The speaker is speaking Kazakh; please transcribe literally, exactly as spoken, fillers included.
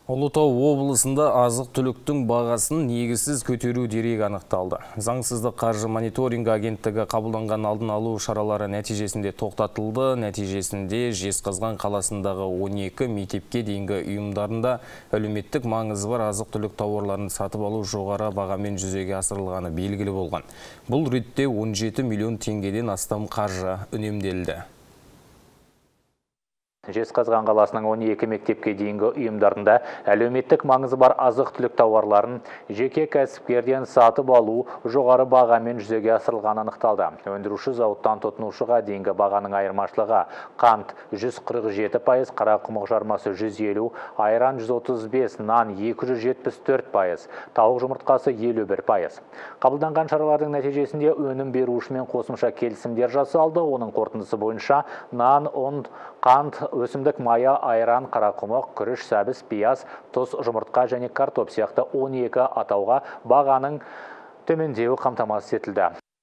Ұлытау облысында азық-түліктің бағасын негізсіз көтеру дерегі анықталды. Заңсыздық қаржы мониторингі агенттігі қабылданған алдын алу шаралары нәтижесінде тоқтатылды. Нәтижесінде Жезқазған қаласындағы он екі мектепке дейінгі ұйымдарында әлеуметтік маңызы бар азық-түлік тауарларын сатып алу жоғары бағамен жүзеге асырылғаны белгілі болған. Бұл ретте он жеті миллион теңгеден астам қаржы үнемделді. Жезқазған қаласының он екі мектепке дейінгі ұйымдарында әлеуметтік маңызы бар азық-түлік тауарларын жеке кәсіпкерден сатып алу жоғары бағамен жүзеге асырылғаны анықталды. Өндіруші зауыттан тұтынушыға дейінгі бағаның айырмашылығы: қант жүз қырық жеті пайыз, қарақұмық жармасы жүз елу, айран жүз отыз бес, нан екі жүз жетпіс төрт пайыз, тауық жұмыртқасы елу бір пайыз. Қабылданған шаралардың нәтижесінде өнім берушімен қосымша келісімдер жасалды. Оның қорытындысы бойынша нан, ұн, қант, өсімдік майы, айран, қарақұмық, күріш, сәбіз, пияз, тұз, жұмыртқа және картоп сияқты он екі атауға бағаның төмендеуі қамтамасыз етілді.